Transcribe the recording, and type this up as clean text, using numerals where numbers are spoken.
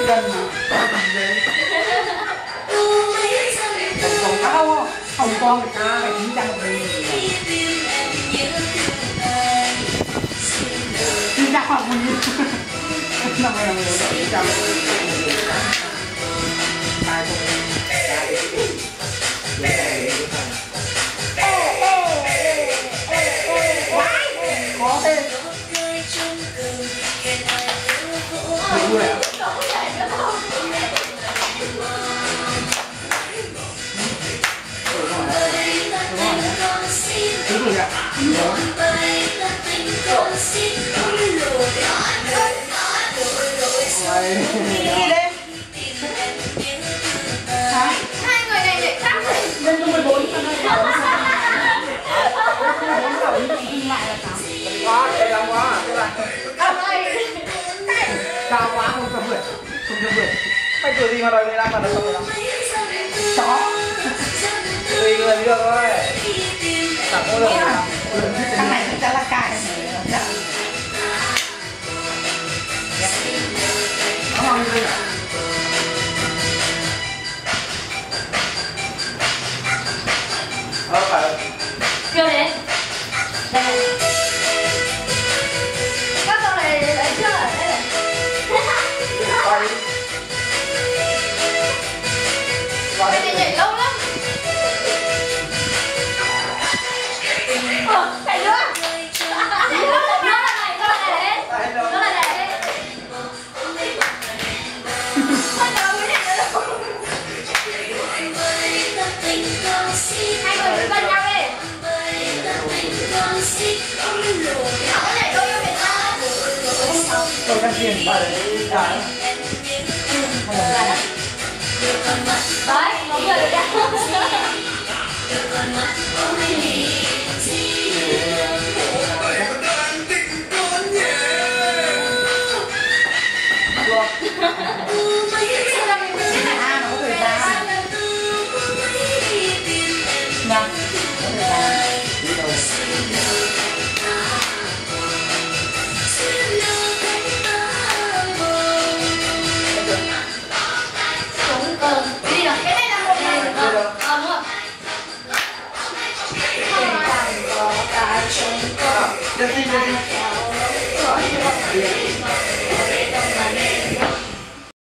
gần mà. Hồng con người ta phải 900 một bình. 900 hoặc 1 nghìn. 50 đồng 900. Có tên. Vui à? Đúng rồi ạ. Đi lên. Hả? Hai người này nhảy khác rồi. Lên 14 cho nó khảo. 14 khảo nhưng lại là 8. Quá, đây lắm quá. Cao quá không cho vượt. Không cho vượt. Mày kiểu gì mà đòi 15 mà đòi 15? Chó. Tùy người được thôi. Chẳng có được nào. Thằng này chắc chắn là cài. Nó ngon như thế nào? Phải. Kêu đến. Đây này. Các con này lấy chưa? Đây này. Quay. Cái này nhảy lâu lắm. Chạy nữa. Nó là này hết. Nó là này hết. Con cháu mới nhảy được. Hai người đứng gần nhau đi. Nó nhảy đôi cho Việt Nam. Tôi đang tiền vào đấy. Đấy. Đấy, có người được đâu. À, nó có thời gian. Nha. Có thời gian. Đi đâu? Đi rồi, cái này là một này. Đúng rồi. Được đi.